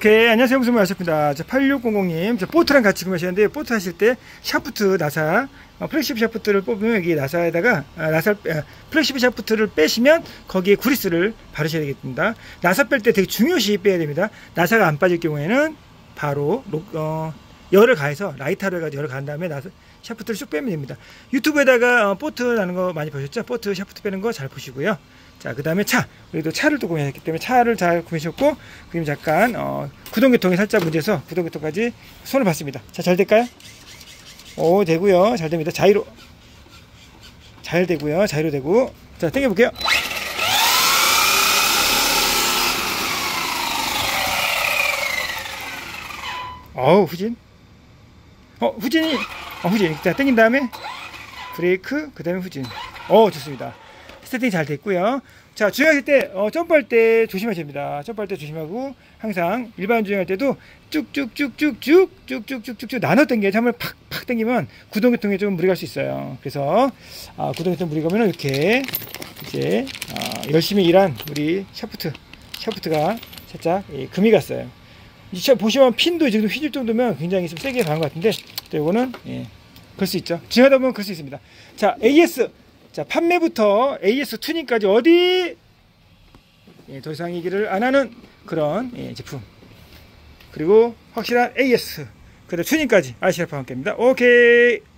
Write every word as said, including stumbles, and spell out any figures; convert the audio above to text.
오케이, 안녕하세요. 무슨 말씀입니다. 자, 팔육공공님, 저 보트랑 같이 구매하셨는데, 보트 하실 때 샤프트 나사, 어, 플렉시브 샤프트를 뽑으면 여기 나사에다가 아, 나사 아, 플렉시브 샤프트를 빼시면 거기에 구리스를 바르셔야 되겠습니다. 나사 뺄 때 되게 중요시 빼야 됩니다. 나사가 안 빠질 경우에는 바로 어, 열을 가해서 라이터를 가지고 열을 가한 다음에 나사 샤프트를 쭉 빼면 됩니다. 유튜브에다가 어, 보트 나는 거 많이 보셨죠? 보트 샤프트 빼는 거 잘 보시고요. 자, 그 다음에 차. 우리도 차를 또 구매했기 때문에 차를 잘 구매하셨고, 그럼 잠깐, 어, 구동계통이 살짝 문제에서 구동계통까지 손을 봤습니다. 자, 잘 될까요? 오, 되고요. 잘 됩니다. 자이로. 잘 되고요. 자이로 되고. 자, 당겨볼게요. 어우, 후진. 어, 후진이, 어, 후진. 자, 당긴 다음에 브레이크, 그 다음에 후진. 어, 좋습니다. 세팅이 잘 됐고요. 자, 주행하실 때 어, 점프할 때 조심하셔야 됩니다. 점프할 때 조심하고 항상 일반 주행할 때도 쭉쭉쭉쭉쭉 쭉쭉쭉쭉쭉 나눠 당겨야지. 한번 팍팍 당기면 구동계통에 좀 무리 갈 수 있어요. 그래서 아, 구동계통 무리 가면 이렇게 이제 아, 열심히 일한 우리 샤프트 샤프트가 살짝 예, 금이 갔어요. 이제 보시면 핀도 지금 휘질 정도면 굉장히 좀 세게 가는 것 같은데 또 이거는 예, 그럴 수 있죠. 주행하다 보면 그럴 수 있습니다. 자, 에이에스 자, 판매부터 에이에스 튜닝까지 어디 예, 더 이상 얘기를 안 하는 그런 예, 제품. 그리고 확실한 에이에스, 그리고 튜닝까지 아이씨알파 함께입니다. 오케이.